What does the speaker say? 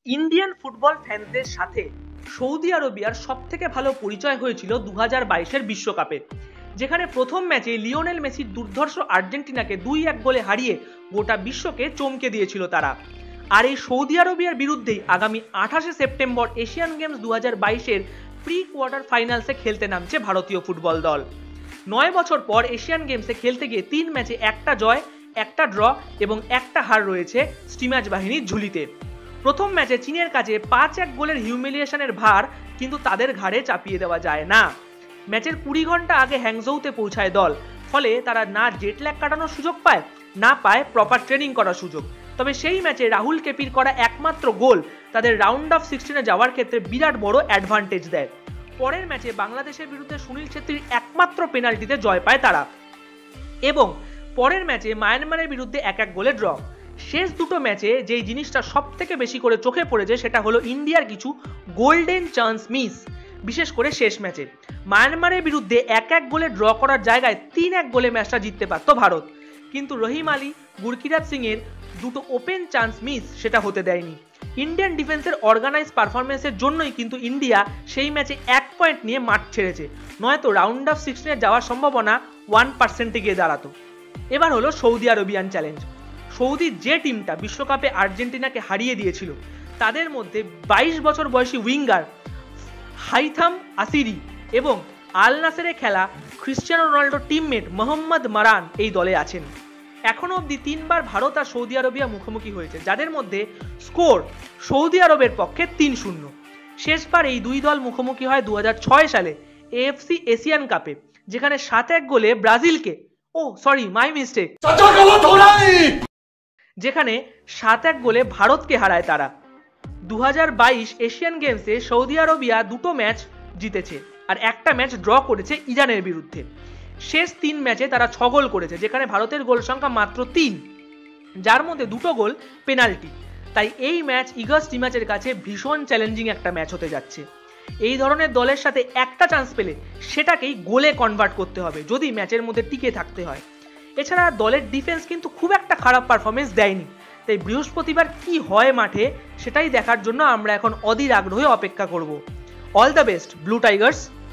Indian football ফ্যানদের সাথে Saudi আরবিয়ার সব থেকে ভালো পরিচয় হয়েছিল 2022-এর বিশ্বকাপে, যেখানে প্রথম ম্যাচে লিওনেল মেসির দুর্ধর্ষ আর্জেন্টিনাকে 2-1 গোলে হারিয়ে গোটা বিশ্বকে চমকে দিয়েছিল তারা। আর এই সৌদি আরবিয়ার বিরুদ্ধেই আগামী 28শে সেপ্টেম্বর এশিয়ান গেমস 2022-এর প্রি কোয়ার্টার ফাইনালসে খেলতে নামছে ভারতীয় ফুটবল দল। 9 বছর পর এশিয়ান গেমসে খেলতে গিয়ে 3 ম্যাচে একটা জয়, একটা ড্র এবং একটা হার রয়েছে স্টিমাচ বাহিনীর ঝুলিতে। প্রথম ম্যাচে চীনের কাছে 5-1 গোলের হিউমিলিয়েশনের ভার কিন্তু তাদের ঘাড়ে চাপিয়ে দেওয়া যায় না। ম্যাচের 20 ঘন্টা আগে হ্যাংজৌতে পৌঁছায় দল, ফলে তারা না জেট ল্যাগ কাটানোর সুযোগ পায়, না পায় প্রপার ট্রেনিং করার সুযোগ। তবে সেই ম্যাচে রাহুল কেপির করা একমাত্র গোল তাদের রাউন্ড অফ 16-এ যাওয়ার ক্ষেত্রে বিরাট বড় অ্যাডভান্টেজ দেয়। পরের ম্যাচে বাংলাদেশের বিরুদ্ধে সুনীল ছেত্রীর একমাত্র পেনাল্টিতে জয় পায় তারা, এবং পরের ম্যাচে মায়ানমারের বিরুদ্ধে 1-1 গোলে ড্র। শেষ দুটো ম্যাচে যেই জিনিসটা সব থেকে বেশি করে চোখে পড়েছে সেটা হলো ইন্ডিয়ার কিছু গোল্ডেন চান্স মিস, বিশেষ করে শেষ ম্যাচে। মায়ানমারের বিরুদ্ধে 1-1 গোলে ড্র করার জায়গায় 3-1 গোলে ম্যাচটা জিততে পারত ভারত, কিন্তু রহিম আলী, গুরকিরাত সিং এর দুটো ওপেন চান্স মিস সেটা হতে দেয়নি। ইন্ডিয়ান ডিফেন্সের অর্গানাইজ পারফরমেন্সের জন্যই কিন্তু ইন্ডিয়া সেই ম্যাচে 1 পয়েন্ট নিয়ে মাঠ ছেড়েছে, নয়তো রাউন্ড অফ 16-এ যাওয়ার সম্ভাবনা 1%-এ গিয়ে দাঁড়াতো। এবার হলো সৌদি আরবিয়ান চ্যালেঞ্জ। সৌদির যে টিমটা বিশ্বকাপে আর্জেন্টিনাকে হারিয়ে দিয়েছিল, তাদের মধ্যে 22 বছর বয়সী উইঙ্গার হাইথাম আসিরি এবং আল নাসেরে খেলা Cristiano Ronaldo teammate Mohammed Maran এই দলে আছেন। এখনো অবধি 3 বার ভারত আর সৌদি আরবিয়া মুখোমুখি হয়েছে, যাদের মধ্যে স্কোর সৌদি আরবের পক্ষে 3-0। শেষবার এই দুই দল মুখোমুখি হয় 2006 সালে এএফসি এশিয়ান কাপে, যেখানে 7-1 গোলে ব্রাজিলকে, যেখানে 7-1 গোলে ভারতকে হারায় তারা। 2022 এশিয়ান গেমসে সৌদি আরবিয়া দুটো ম্যাচ জিতেছে আর একটা ম্যাচ ড্র করেছে ইরানের বিরুদ্ধে। শেষ 3 ম্যাচে তারা 6 গোল করেছে, যেখানে ভারতের গোল সংখ্যা মাত্র 3, যার মধ্যে 2টো গোল পেনাল্টি। তাই এই ম্যাচ ইগা স্টিমাচের কাছে ভীষণ চ্যালেঞ্জিং একটা ম্যাচ হতে যাচ্ছে। এই ধরনের দলের সাথে একটা চান্স পেলে সেটাকেই গোলে কনভার্ট করতে হবে যদি ম্যাচের মধ্যে টিকে থাকতে হয়। এছাড়া দলের ডিফেন্স কিন্তু খুব একটা খারাপ পারফরমেন্স দেয়নি, তাই বৃহস্পতিবার কি হয় মাঠে সেটাই দেখার জন্য আমরা এখন অধীর আগ্রহে অপেক্ষা করব। All the best Blue Tigers.